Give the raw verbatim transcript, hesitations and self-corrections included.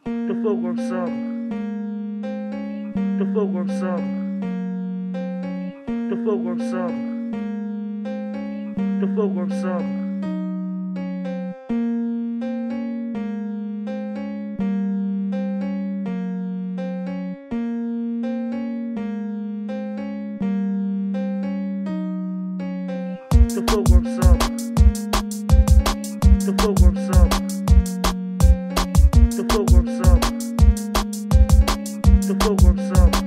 The footwork song. The footwork song. The footwork song. The footwork song. The footwork song. The footwork song. The footwork song. The footwork song.